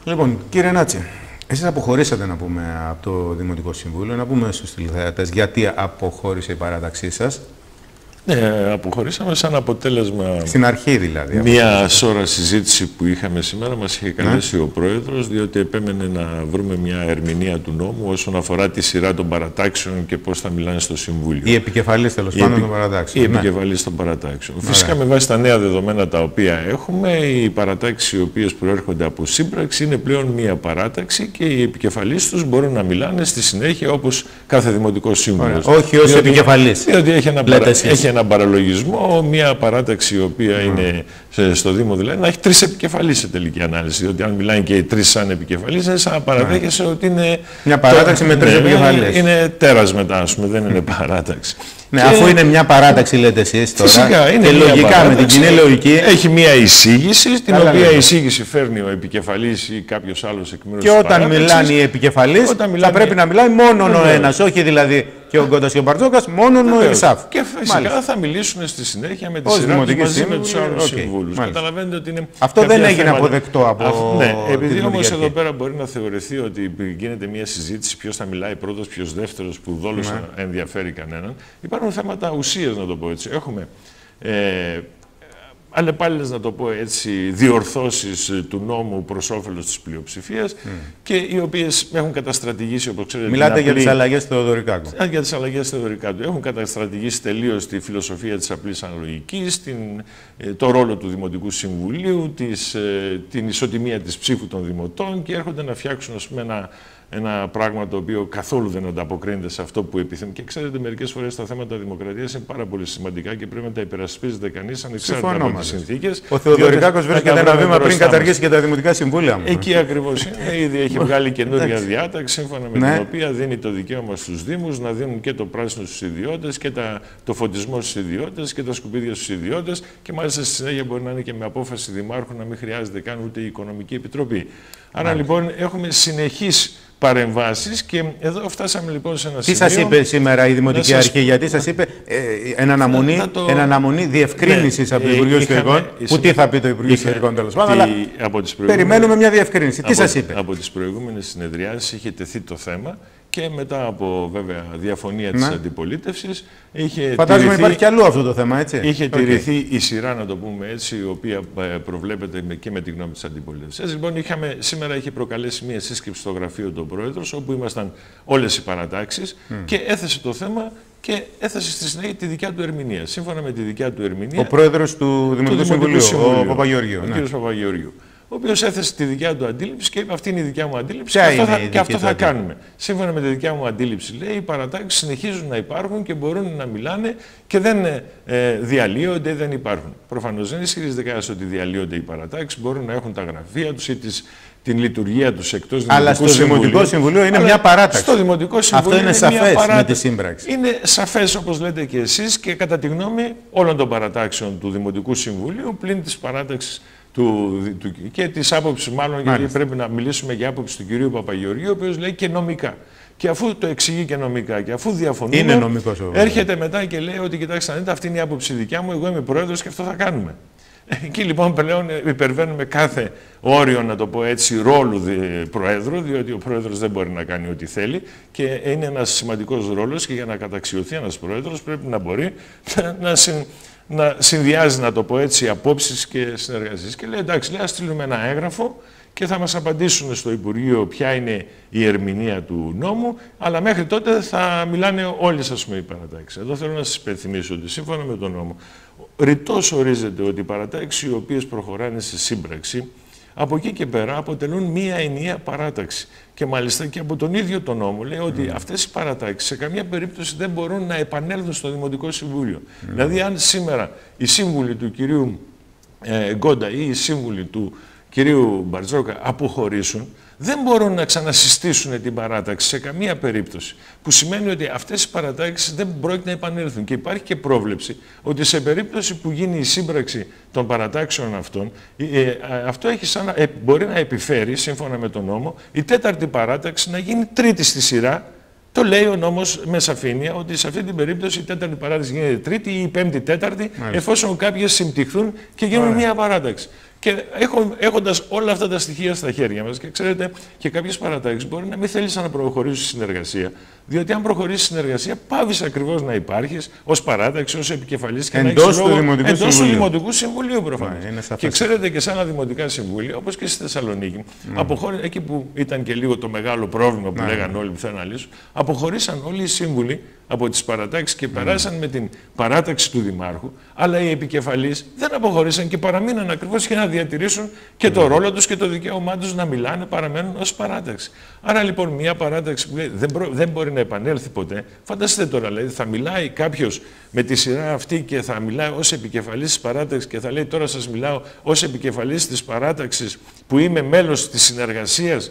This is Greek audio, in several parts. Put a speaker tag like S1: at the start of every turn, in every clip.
S1: Λοιπόν, κύριε Νάτση, εσείς αποχωρήσατε, να πούμε, από το Δημοτικό Συμβούλιο. Να πούμε στους τηλεθεατές γιατί αποχώρησε η παράταξή σας.
S2: Ναι, αποχωρήσαμε σαν αποτέλεσμα.
S1: Στην αρχή δηλαδή.
S2: Μια σώρα συζήτηση που είχαμε σήμερα, μας είχε καλέσει ο Πρόεδρος, διότι επέμενε να βρούμε μια ερμηνεία του νόμου όσον αφορά τη σειρά των παρατάξεων και πώς θα μιλάνε στο Συμβούλιο.
S1: Η επικεφαλής τέλος πάντων των παρατάξεων.
S2: Η επικεφαλής των παρατάξεων. Φυσικά με βάση τα νέα δεδομένα τα οποία έχουμε, οι παρατάξεις οι οποίες προέρχονται από σύμπραξη είναι πλέον μια παράταξη και οι επικεφαλής τους μπορούν να μιλάνε στη συνέχεια όπως κάθε Δημοτικό Σύμβουλο.
S1: Όχι ως επικεφαλής.
S2: Διότι έχει ένα παραλογισμό, μια παράταξη η οποία είναι στο Δήμο, δηλαδή να έχει τρεις επικεφαλείς σε τελική ανάλυση. Διότι αν μιλάνε και οι τρεις σαν επικεφαλείς, είναι σαν να παραδέχεσαι ότι είναι.
S1: Μια παράταξη με τρεις επικεφαλείς.
S2: Είναι τέρας μετά, ας πούμε, δεν είναι παράταξη.
S1: Ναι, αφού είναι μια παράταξη, λέτε εσείς τώρα.
S2: Φυσικά, είναι
S1: και λογικά με την κοινή λογική.
S2: Έχει μια εισήγηση, την οποία εισήγηση φέρνει ο επικεφαλής ή κάποιος άλλος εκ μέρους της
S1: παράταξης. Και όταν μιλάνε οι επικεφαλείς, θα πρέπει να μιλάει μόνο ο ένας, όχι δηλαδή και ο Γκόντας και ο Μπαρτζόκας, μόνο ο Ελισάφ.
S2: Και φυσικά θα μιλήσουν στη συνέχεια με τη σειρά τους μαζί με τους άλλους συμβούλους. Καταλαβαίνετε ότι είναι.
S1: Αυτό δεν έγινε αποδεκτό από.
S2: Ναι, επειδή όμως εδώ πέρα μπορεί να θεωρηθεί ότι γίνεται μια συζήτηση ποιος θα μιλάει πρώτος, ποιος δεύτερος, που δόλως ενδιαφέρει κανέναν. Υπάρχουν θέματα ουσίας, να το πω έτσι. Έχουμε αλλεπάλληλες, να το πω έτσι, διορθώσεις του νόμου προς όφελος της πλειοψηφίας και οι οποίες έχουν καταστρατηγήσει, όπως ξέρετε.
S1: Μιλάτε για τις αλλαγές του Θεοδωρικάκου.
S2: Για τις αλλαγές του Θεοδωρικάκου. Έχουν καταστρατηγήσει τελείως τη φιλοσοφία της απλής αναλογικής, το ρόλο του Δημοτικού Συμβουλίου, την ισοτιμία της ψήφου των δημοτών και έρχονται να φτιάξουν, ας πούμε, ένα πράγμα το οποίο καθόλου δεν ανταποκρίνεται σε αυτό που επιθυμούν. Και ξέρετε, μερικές φορές τα θέματα δημοκρατίας είναι πάρα πολύ σημαντικά και πρέπει να τα υπερασπίζεται κανείς ανεξάρτητα από τις συνθήκες.
S1: Ο Θεοδωρικάκος βρίσκεται ένα βήμα πριν καταργήσει και τα δημοτικά συμβούλια.
S2: Εκεί ακριβώς είναι. Ήδη έχει βγάλει καινούργια διάταξη, σύμφωνα με την οποία δίνει το δικαίωμα στους Δήμους να δίνουν και το πράσινο στους ιδιώτες και το φωτισμό στους ιδιώτες και τα σκουπίδια στους ιδιώτες. Και μάλιστα στη συνέχεια μπορεί να είναι και με απόφαση δημάρχου να μην χρειάζεται καν ούτε η Οικονομική Επιτροπή. Άρα λοιπόν έχουμε συνεχείς παρεμβάσεις και εδώ φτάσαμε λοιπόν σε ένα σημείο.
S1: Τι σας είπε σήμερα η Δημοτική Αρχή, γιατί σας είπε εν αναμονή διευκρίνησης από το Υπουργείο Εσωτερικών, που τι θα πει το Υπουργείο Εσωτερικών τέλος πάντων, αλλά περιμένουμε μια διευκρίνηση. Τι σας είπε?
S2: Από τις προηγούμενες συνεδριάσεις είχε τεθεί το θέμα και μετά από βέβαια διαφωνία της αντιπολίτευσης είχε.
S1: Φαντάζομαι υπάρχει και αλλού αυτό το θέμα, έτσι.
S2: Είχε τηρηθεί η σειρά, να το πούμε έτσι, η οποία προβλέπεται και με τη γνώμη της αντιπολίτευσης. Έτσι λοιπόν σήμερα είχε προκαλέσει μια σύσκεψη στο γραφείο του Πρόεδρος, όπου ήμασταν όλες οι παρατάξεις και έθεσε το θέμα και έθεσε στη συνέχεια τη δικιά του ερμηνεία. Σύμφωνα με τη δικιά του ερμηνεία.
S1: Ο Πρόεδρος του Δημοτικού Συμβουλίου, ο Παπαγεωργίου.
S2: Ο κ. Παπαγεωργίου. Ο οποίος έθεσε τη δικιά του αντίληψη και είπε: αυτή είναι η δικιά μου αντίληψη και αυτό θα κάνουμε. Σύμφωνα με τη δικιά μου αντίληψη, λέει, οι παρατάξεις συνεχίζουν να υπάρχουν και μπορούν να μιλάνε και δεν διαλύονται, δεν υπάρχουν. Προφανώς δεν ισχυρίζεται κανένας ότι διαλύονται οι παρατάξεις, μπορούν να έχουν τα γραφεία τους ή την λειτουργία τους εκτός Δημοτικού Συμβουλίου.
S1: Αλλά στο Δημοτικό Συμβουλίο είναι μια παράταξη.
S2: Στο Δημοτικό Συμβουλίο
S1: αυτό είναι σαφές με τη σύμπραξη.
S2: Είναι σαφές, όπως λέτε και εσείς, και κατά τη γνώμη όλων των παρατάξεων του Δημοτικού Συμβουλίου, πλην της παράταξης και της άποψης, μάλλον, γιατί πρέπει να μιλήσουμε για άποψη του κυρίου Παπαγεωργίου, ο οποίος λέει και νομικά. Και αφού το εξηγεί και νομικά και αφού διαφωνούμε, έρχεται μετά και λέει ότι κοιτάξτε να δείτε, αυτή είναι η άποψη δικιά μου, εγώ είμαι πρόεδρος και αυτό θα κάνουμε. Εκεί λοιπόν πλέον υπερβαίνουμε κάθε όριο, να το πω έτσι, ρόλου προέδρου, διότι ο πρόεδρος δεν μπορεί να κάνει ό,τι θέλει και είναι ένας σημαντικός ρόλος και για να καταξιωθεί ένας πρόεδρος πρέπει να μπορεί να συνδυάζει, να το πω έτσι, απόψεις και συνεργασίες. Και λέει εντάξει, λέει, ας στείλουμε ένα έγγραφο και θα μας απαντήσουν στο Υπουργείο ποια είναι η ερμηνεία του νόμου, αλλά μέχρι τότε θα μιλάνε όλες, ας πούμε, οι παρατάξεις. Εδώ θέλω να σας υπενθυμίσω ότι σύμφωνα με τον νόμο, ρητός ορίζεται ότι οι παρατάξεις οι οποίες προχωράνε σε σύμπραξη, από εκεί και πέρα αποτελούν μία ενιαία παράταξη. Και μάλιστα και από τον ίδιο τον νόμο λέει ότι αυτές οι παρατάξεις σε καμία περίπτωση δεν μπορούν να επανέλθουν στο Δημοτικό Συμβούλιο. Δηλαδή, αν σήμερα οι σύμβουλοι του κυρίου Γκόντα ή οι σύμβουλοι του κυρίου Μπαρτζόκα αποχωρήσουν, δεν μπορούν να ξανασυστήσουν την παράταξη σε καμία περίπτωση. Που σημαίνει ότι αυτές οι παρατάξεις δεν πρόκειται να επανέλθουν. Και υπάρχει και πρόβλεψη ότι σε περίπτωση που γίνει η σύμπραξη των παρατάξεων αυτών, αυτό μπορεί να επιφέρει, σύμφωνα με τον νόμο, η τέταρτη παράταξη να γίνει τρίτη στη σειρά. Το λέει ο νόμος με σαφήνεια ότι σε αυτή την περίπτωση η τέταρτη παράταξη γίνεται τρίτη ή η πέμπτη τέταρτη, εφόσον κάποιες συμπτυχθούν και γίνουν μία παράταξη. Και έχοντας όλα αυτά τα στοιχεία στα χέρια μας, και ξέρετε, και κάποιες παρατάξεις μπορεί να μην θέλεις να προχωρήσεις στη συνεργασία, διότι αν προχωρήσεις στη συνεργασία, πάβεις ακριβώς να υπάρχεις ως παράταξη, ως επικεφαλής και
S1: εντός
S2: του Δημοτικού Συμβουλίου προφανώς. Και ξέρετε, και σε άλλα δημοτικά συμβούλια, όπως και στη Θεσσαλονίκη, εκεί που ήταν και λίγο το μεγάλο πρόβλημα που λέγανε όλοι που θέλουν να λύσουν, αποχωρήσαν όλοι οι σύμβουλοι από τις παρατάξεις και περάσαν με την παράταξη του Δημάρχου, αλλά οι επικεφαλείς δεν αποχωρήσαν και παραμείναν ακριβώς για να διατηρήσουν και το ρόλο τους και το δικαίωμά τους να μιλάνε, παραμένουν ως παράταξη. Άρα λοιπόν μια παράταξη που δεν μπορεί να επανέλθει ποτέ, φανταστείτε τώρα, δηλαδή θα μιλάει κάποιος με τη σειρά αυτή και θα μιλάει ως επικεφαλής της παράταξης και θα λέει τώρα σας μιλάω ως επικεφαλής της παράταξης που είμαι μέλος της συνεργασίας.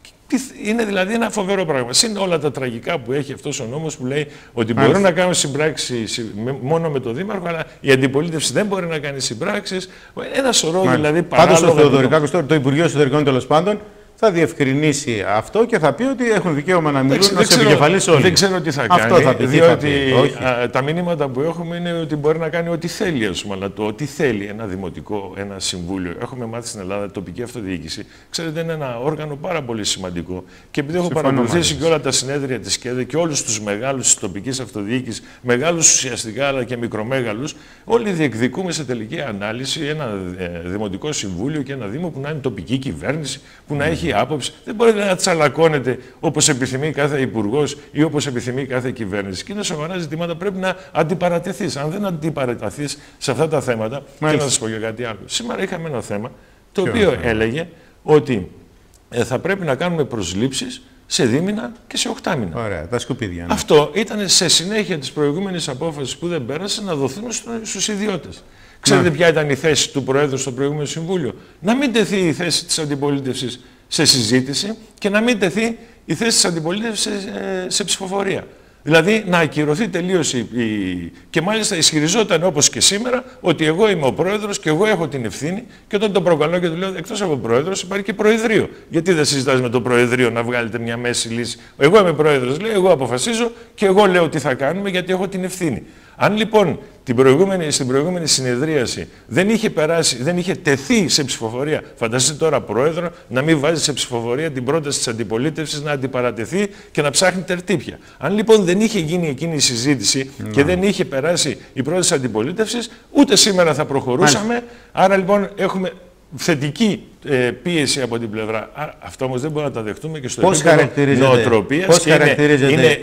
S2: Είναι δηλαδή ένα φοβερό πράγμα. Συν όλα τα τραγικά που έχει αυτός ο νόμος που λέει ότι μπορούν να κάνουν συμπράξεις μόνο με τον Δήμαρχο, αλλά η αντιπολίτευση δεν μπορεί να κάνει συμπράξεις. Ένα σωρό δηλαδή παράλογα.
S1: Πάντως ο Θεοδωρικάκος τώρα, το Υπουργείο Εσωτερικών τέλος πάντων, θα διευκρινίσει αυτό και θα πει ότι έχουν δικαίωμα να μιλούν ως επικεφαλής όλοι.
S2: Δεν ξέρω τι θα
S1: αυτό
S2: κάνει,
S1: θα πει,
S2: διότι τα μηνύματα που έχουμε είναι ότι μπορεί να κάνει ό,τι θέλει, αλλά το ό,τι θέλει ένα δημοτικό, ένα συμβούλιο. Έχουμε μάθει στην Ελλάδα τοπική αυτοδιοίκηση. Ξέρετε, είναι ένα όργανο πάρα πολύ σημαντικό. Και επειδή έχω παρακολουθήσει και όλα τα συνέδρια της ΚΕΔΕ και όλους τους μεγάλους της τοπικής αυτοδιοίκησης, μεγάλους ουσιαστικά αλλά και μικρομέγαλους, όλοι διεκδικούμε σε τελική ανάλυση ένα δημοτικό συμβούλιο και ένα δήμο που να είναι τοπική κυβέρνηση, που να έχει άποψη. Δεν μπορείτε να τσαλακώνετε όπως επιθυμεί κάθε υπουργός ή όπως επιθυμεί κάθε κυβέρνηση. Και είναι σοβαρά ζητήματα, πρέπει να αντιπαρατεθείς. Αν δεν αντιπαρατεθείς σε αυτά τα θέματα, και να σας πω για κάτι άλλο. Σήμερα είχαμε ένα θέμα το οποίο έλεγε ότι θα πρέπει να κάνουμε προσλήψεις σε δίμηνα και σε 8 μήνα.
S1: Ωραία, τα σκουπίδια. Ναι.
S2: Αυτό ήταν σε συνέχεια της προηγούμενης απόφασης που δεν πέρασε να δοθούν στους ιδιώτες. Ξέρετε ποια ήταν η θέση του Προέδρου στο προηγούμενο Συμβούλιο? Να μην τεθεί η θέση της αντιπολίτευσης σε συζήτηση και να μην τεθεί η θέση της αντιπολίτευσης σε ψηφοφορία. Δηλαδή να ακυρωθεί τελείως και μάλιστα ισχυριζόταν όπως και σήμερα ότι εγώ είμαι ο πρόεδρος και εγώ έχω την ευθύνη, και όταν τον προκαλώ και του λέω εκτός από πρόεδρος υπάρχει και προεδρείο. Γιατί δεν συζητάς με το προεδρείο να βγάλετε μια μέση λύση? Εγώ είμαι πρόεδρος, λέει, εγώ αποφασίζω και εγώ λέω τι θα κάνουμε γιατί έχω την ευθύνη. Αν λοιπόν στην προηγούμενη συνεδρίαση δεν είχε τεθεί σε ψηφοφορία, φανταστείτε τώρα πρόεδρο να μην βάζει σε ψηφοφορία την πρόταση της αντιπολίτευσης να αντιπαρατεθεί και να ψάχνει τερτύπια. Αν λοιπόν δεν είχε γίνει εκείνη η συζήτηση και δεν είχε περάσει η πρόταση της αντιπολίτευσης, ούτε σήμερα θα προχωρούσαμε. Άρα λοιπόν έχουμε θετική πίεση από την πλευρά. Αυτό όμως δεν μπορούμε να τα δεχτούμε και στο επίπεδο νοοτροπίας. Είναι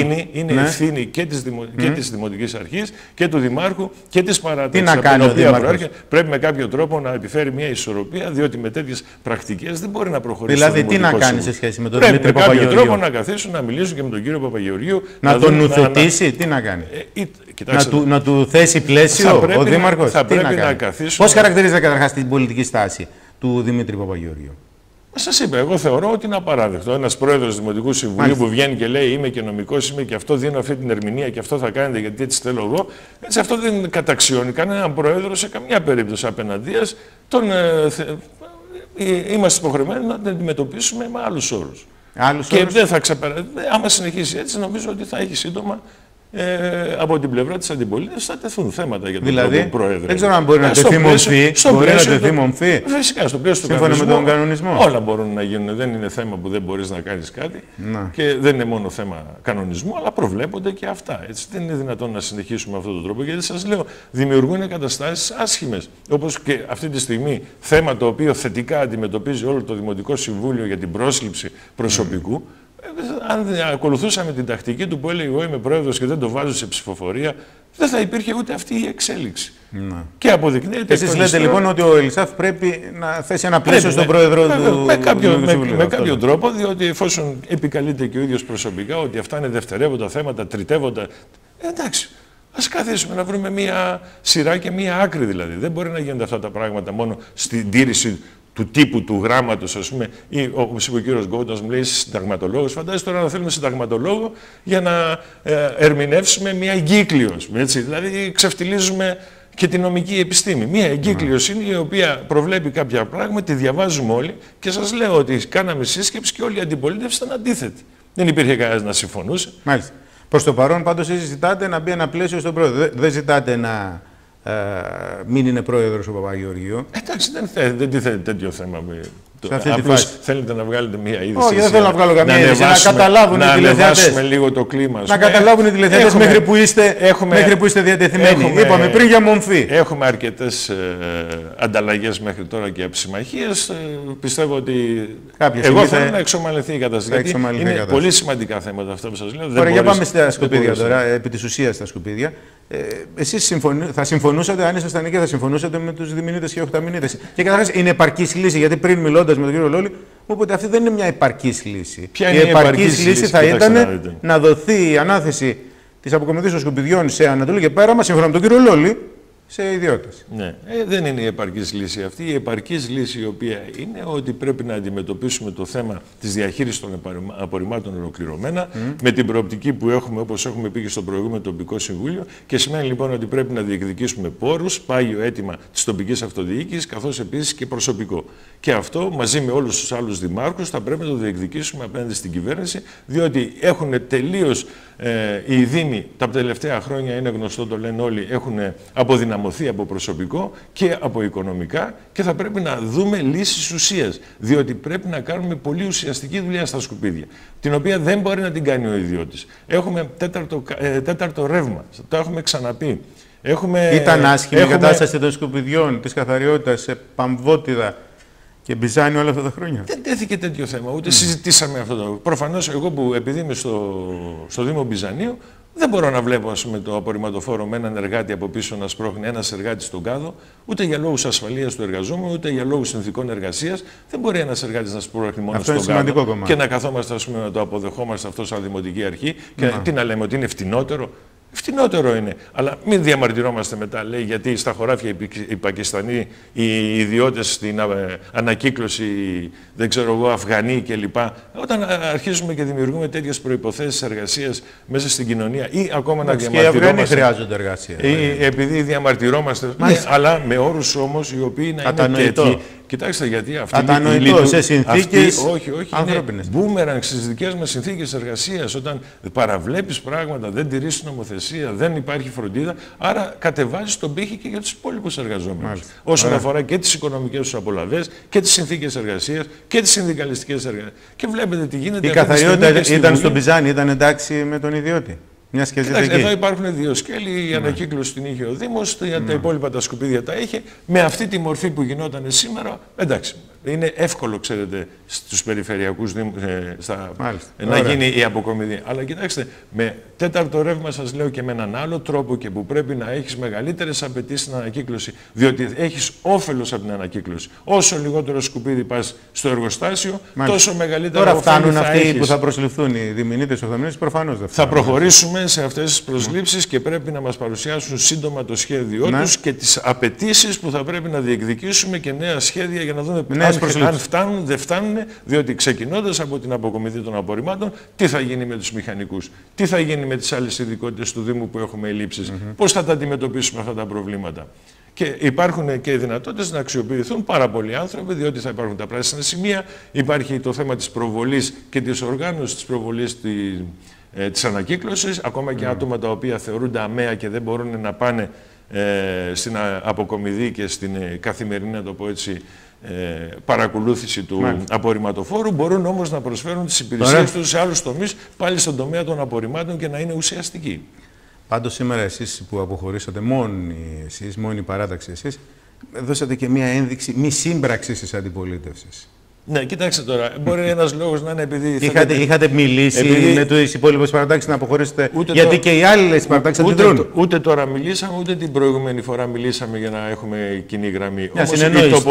S2: ευθύνη και της Δημοτικής Αρχής και του Δημάρχου και της παράταξης.
S1: Τι να κάνει ο Δήμαρχος?
S2: Πρέπει με κάποιο τρόπο να επιφέρει μια ισορροπία, διότι με τέτοιες πρακτικές δεν μπορεί να προχωρήσει.
S1: Δηλαδή, τι να κάνει σε σχέση με τον Δημήτρη Παπαγεωργίου?
S2: Με κάποιο τρόπο να καθίσουν, να μιλήσουν και με τον κύριο Παπαγεωργίου.
S1: Να τον νουθετήσει, τι να κάνει? Να του θέσει πλαίσιο ο Δήμαρχος? Πώς χαρακτηρίζεται καταρχάς την πολιτική στάση του Δημήτρη Παπαγεωργίου?
S2: Σας είπα, εγώ θεωρώ ότι είναι απαράδεκτο. Ένας πρόεδρος Δημοτικού Συμβουλίου που βγαίνει και λέει είμαι και νομικός, είμαι και αυτό, δίνω αυτή την ερμηνεία και αυτό θα κάνετε γιατί έτσι θέλω εγώ. Έτσι, αυτό δεν καταξιώνει κανέναν πρόεδρο σε καμιά περίπτωση απέναντίας. Είμαστε υποχρεωμένοι να την αντιμετωπίσουμε με άλλους όρους. Και δεν θα ξεπεράσει. Άμα συνεχίσει έτσι, νομίζω ότι θα έχει σύντομα. Από την πλευρά της αντιπολίτευσης θα τεθούν θέματα για τον πρώτο πρόεδρο.
S1: Δεν ξέρω αν μπορεί να τεθεί μορφή.
S2: Φυσικά, στο πλαίσιο του
S1: σύμφωνα με τον κανονισμό.
S2: Όλα μπορούν να γίνουν. Δεν είναι θέμα που δεν μπορείς να κάνεις κάτι. Και δεν είναι μόνο θέμα κανονισμού, αλλά προβλέπονται και αυτά. Έτσι, δεν είναι δυνατόν να συνεχίσουμε με αυτόν τον τρόπο. Γιατί σας λέω, δημιουργούν καταστάσεις άσχημες. Όπως και αυτή τη στιγμή θέμα το οποίο θετικά αντιμετωπίζει όλο το Δημοτικό Συμβούλιο για την πρόσληψη προσωπικού. Αν ακολουθούσαμε την τακτική του που έλεγε εγώ είμαι πρόεδρος και δεν το βάζω σε ψηφοφορία, δεν θα υπήρχε ούτε αυτή η εξέλιξη. Και αποδεικνύεται.
S1: Εσείς λέτε λοιπόν ότι ο Ελισάφ πρέπει να θέσει ένα πλαίσιο στον πρόεδρο του
S2: με κάποιο τρόπο, διότι εφόσον επικαλείται και ο ίδιος προσωπικά ότι αυτά είναι δευτερεύοντα θέματα, τριτεύοντα. Εντάξει. Ας καθίσουμε να βρούμε μία σειρά και μία άκρη δηλαδή. Δεν μπορεί να γίνονται αυτά τα πράγματα μόνο στην τήρηση του τύπου του γράμματος, ας πούμε, ή όπως είπε ο κύριος Γκόντας, μου λέει συνταγματολόγος. Φαντάζεστε τώρα να θέλουμε συνταγματολόγο για να ερμηνεύσουμε μια εγκύκλιο. Δηλαδή ξεφτιλίζουμε και την νομική επιστήμη. Μια εγκύκλιος είναι η οποία προβλέπει κάποια πράγματα, τη διαβάζουμε όλοι και σας λέω ότι κάναμε σύσκεψη και όλη η αντιπολίτευση ήταν αντίθετη. Δεν υπήρχε κανένας να συμφωνούσε.
S1: Μάλιστα. Προς το παρόν, πάντως, εσείς ζητάτε να μπει ένα πλαίσιο στον πρόεδρο. Δεν ζητάτε να μην είναι πρόεδρος ο Παπαγεωργίου.
S2: Εντάξει, δεν τίθεται τέτοιο θέμα. Θέλετε να βγάλετε μία είδηση.
S1: Όχι, δεν θέλω να βγάλω καμία είδηση. Να καταλάβουν οι τηλεθεατές.
S2: Λίγο το κλίμα.
S1: Να καταλάβουν οι τηλεθεατές μέχρι που είστε διατεθειμένοι. Είπαμε πριν για μομφή.
S2: Έχουμε αρκετές ανταλλαγές μέχρι τώρα και συμμαχίες. Πιστεύω ότι εγώ θέλω να εξομαλυνθεί η κατάσταση. Είναι πολύ σημαντικά θέματα αυτά που σας λέω.
S1: Τώρα για πάμε στα σκουπίδια τώρα, επί της ουσίας στα σκουπίδια. Εσείς θα συμφωνούσατε, αν ήσασταν εκεί, θα συμφωνούσατε με τους διμηνίτες και οχταμηνίτες. Και καταρχάς είναι επαρκής λύση, γιατί πριν μιλώντας με τον κύριο Λόλη, μου είπε ότι αυτή δεν είναι μια επαρκής λύση.
S2: Ποια είναι η επαρκής λύση
S1: θα ήταν να δοθεί η ανάθεση της αποκομιδής των σκουπιδιών σε Ανατολή και Πέραμα, σύμφωνα με τον κύριο Λόλη, σε ιδιώτες.
S2: Ναι, δεν είναι η επαρκής λύση αυτή. Η επαρκής λύση η οποία είναι ότι πρέπει να αντιμετωπίσουμε το θέμα της διαχείρισης των απορριμμάτων ολοκληρωμένα με την προοπτική που έχουμε, όπως έχουμε πει και στο προηγούμενο τοπικό συμβούλιο, και σημαίνει λοιπόν ότι πρέπει να διεκδικήσουμε πόρους, πάγιο αίτημα της τοπικής αυτοδιοίκησης, καθώς επίσης και προσωπικό. Και αυτό μαζί με όλους τους άλλους δημάρχους θα πρέπει να το διεκδικήσουμε απέναντι στην κυβέρνηση, διότι έχουν τελείως οι Δήμοι τα τελευταία χρόνια, είναι γνωστό, το λένε όλοι, έχουν αποδυναμωθεί από προσωπικό και από οικονομικά και θα πρέπει να δούμε λύσεις ουσίας, διότι πρέπει να κάνουμε πολύ ουσιαστική δουλειά στα σκουπίδια, την οποία δεν μπορεί να την κάνει ο ιδιώτης. Έχουμε τέταρτο ρεύμα, το έχουμε ξαναπεί.
S1: Ήταν άσχημη η κατάσταση των σκουπιδιών, της καθαριότητας σε Παμβότιδα και Μπιζάνη όλα αυτά τα χρόνια.
S2: Δεν τέθηκε τέτοιο θέμα, ούτε συζητήσαμε αυτό το. Προφανώς εγώ που επειδή είμαι στο Δήμο Μπιζανίου, δεν μπορώ να βλέπω το απορριμματοφόρο με έναν εργάτη από πίσω να σπρώχνει ένας εργάτης στον κάδο, ούτε για λόγους ασφαλείας του εργαζόμενου, ούτε για λόγους συνθηκών εργασίας. Δεν μπορεί ένας εργάτης να σπρώχνει μόνο στον κάδο και να καθόμαστε να το αποδεχόμαστε αυτό σαν δημοτική αρχή και τι να λέμε, ότι είναι φτηνότερο. Φτηνότερο είναι. Αλλά μην διαμαρτυρόμαστε μετά, λέει, γιατί στα χωράφια οι Πακιστανοί, οι ιδιώτες στην ανακύκλωση, δεν ξέρω εγώ, Αφγανοί κλπ. Όταν αρχίζουμε και δημιουργούμε τέτοιες προϋποθέσεις εργασίας μέσα στην κοινωνία ή ακόμα να διαμαρτυρόμαστε.
S1: Και οι Αφγανοί χρειάζονται εργασία.
S2: Ή επειδή διαμαρτυρόμαστε, ναι, αλλά με όρους όμως οι οποίοι να είναι τέτοιοι. Κοιτάξτε, γιατί
S1: αυτή σε συνθήκες
S2: ανθρώπινες. Είναι μπούμερανγκ στις δικές μας συνθήκες εργασίας. Όταν παραβλέπεις πράγματα, δεν τηρείς νομοθεσία, δεν υπάρχει φροντίδα, άρα κατεβάζεις τον πύχη και για τους υπόλοιπους εργαζόμενους. Όσον αφορά και τις οικονομικές τους απολαβές και τις συνθήκες εργασίας και τις συνδικαλιστικές εργασίες. Και βλέπετε τι γίνεται.
S1: Η καθαριότητα ήταν στον Μπιζάνη, ήταν εντάξει με τον ιδιώτη.
S2: Εδώ υπάρχουν δύο σκέλη, η ανακύκλωση την είχε ο Δήμος, τα υπόλοιπα τα σκουπίδια τα είχε. Με αυτή τη μορφή που γινόταν σήμερα, εντάξει, είναι εύκολο, ξέρετε, στους περιφερειακούς Δήμους να γίνει η αποκομιδή. Αλλά κοιτάξτε, με τέταρτο ρεύμα σας λέω και με έναν άλλο τρόπο και που πρέπει να έχεις μεγαλύτερες απαιτήσεις στην ανακύκλωση, διότι έχεις όφελος από την ανακύκλωση. Όσο λιγότερο σκουπίδι πας στο εργοστάσιο, τόσο μεγαλύτερο όφελο θα έχεις.
S1: Τώρα φτάνουν αυτοί που θα προσληφθούν, οι διμηνίτες, οχταμηνίτες, προφανώς δεν
S2: θα προχωρήσουμε σε αυτές τις προσλήψεις και πρέπει να μας παρουσιάσουν σύντομα το σχέδιό τους και τις απαιτήσεις που θα πρέπει να διεκδικήσουμε και νέα σχέδια για να δούμε αν φτάνουν, δεν φτάνουν, διότι ξεκινώντας από την αποκομιδή των απορριμμάτων, τι θα γίνει με τους μηχανικούς, τι θα γίνει με τις άλλες ειδικότητες του Δήμου που έχουμε ελλείψεις, πώς θα τα αντιμετωπίσουμε αυτά τα προβλήματα. Και υπάρχουν και οι δυνατότητες να αξιοποιηθούν πάρα πολλοί άνθρωποι, διότι θα υπάρχουν τα πράσινα σημεία, υπάρχει το θέμα της προβολής και της οργάνωσης της προβολής της ανακύκλωσης, ακόμα και άτομα τα οποία θεωρούνται αμαία και δεν μπορούν να πάνε στην αποκομιδή και στην καθημερινή, να το πω έτσι, παρακολούθηση του απορριμματοφόρου, μπορούν όμως να προσφέρουν τις υπηρεσίες τους σε άλλους τομείς, πάλι στον τομέα των απορριμμάτων και να είναι ουσιαστικοί.
S1: Πάντως σήμερα εσείς που αποχωρήσατε, μόνη παράταξη εσείς, δώσατε και μία ένδειξη μη σύμπραξης της αντιπολίτευσης.
S2: Ναι, κοιτάξτε τώρα, μπορεί ένας λόγος να είναι επειδή...
S1: Είχατε μιλήσει με τις υπόλοιπες παρατάξεις να αποχωρήσετε, γιατί και οι άλλες παρατάξεις αντιδρούν.
S2: Ούτε τώρα μιλήσαμε, ούτε την προηγούμενη φορά μιλήσαμε για να έχουμε κοινή γραμμή. Όμως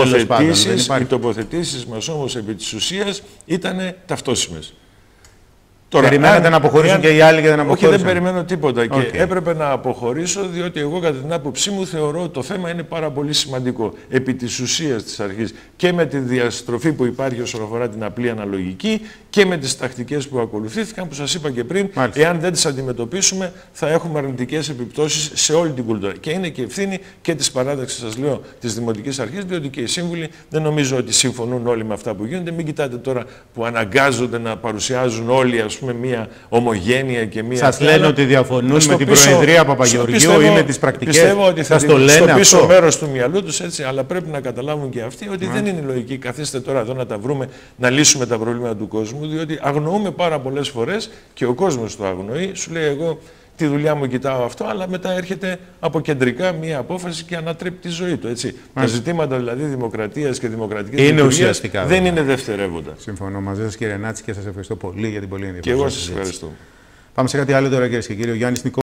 S2: οι τοποθετήσεις μας όμως επί της ουσίας ήταν ταυτόσιμες.
S1: Τώρα, περιμένατε να αποχωρήσουν και οι άλλοι και δεν αποχωρήσουν.
S2: Όχι, δεν περιμένω τίποτα. Και έπρεπε να αποχωρήσω, διότι εγώ κατά την άποψή μου θεωρώ ότι το θέμα είναι πάρα πολύ σημαντικό. Επί της ουσίας της αρχής και με τη διαστροφή που υπάρχει όσον αφορά την απλή αναλογική και με τις τακτικές που ακολουθήθηκαν, που σας είπα και πριν, εάν δεν τις αντιμετωπίσουμε θα έχουμε αρνητικές επιπτώσεις σε όλη την κουλτούρα. Και είναι και ευθύνη και της παράταξης, σας λέω, της Δημοτικής Αρχής, διότι και οι σύμβουλοι δεν νομίζω ότι συμφωνούν όλοι με αυτά που γίνονται. Μην κοιτάτε τώρα που αναγκάζονται να παρουσιάζουν όλοι, ας πούμε, μια ομογένεια και μια.
S1: Σας λένε ότι διαφωνούν με την Προεδρία Παπαγεωργίου ή με τις πρακτικές.
S2: Πιστεύω ότι
S1: σας το λένε
S2: στο πίσω
S1: αυτό.
S2: μέρος του μυαλού τους έτσι, αλλά πρέπει να καταλάβουν και αυτοί ότι δεν είναι λογική. Καθίστε τώρα εδώ να τα βρούμε, να λύσουμε τα προβλήματα του κόσμου, διότι αγνοούμε πάρα πολλές φορές και ο κόσμος το αγνοεί. Σου λέει, εγώ τη δουλειά μου κοιτάω αυτό, αλλά μετά έρχεται από κεντρικά μία απόφαση και ανατρέπει τη ζωή του. Έτσι. Τα ζητήματα δηλαδή δημοκρατίας και δημοκρατικής λειτουργίας δεν είναι δευτερεύοντα.
S1: Συμφωνώ μαζί σας, κύριε Νάτση, και σας ευχαριστώ πολύ για την πολύ ενδιαφέρουσα
S2: Και εγώ σας ευχαριστώ.
S1: Πάμε σε κάτι άλλο τώρα, κυρίες και κύριοι. Ο Γιάννης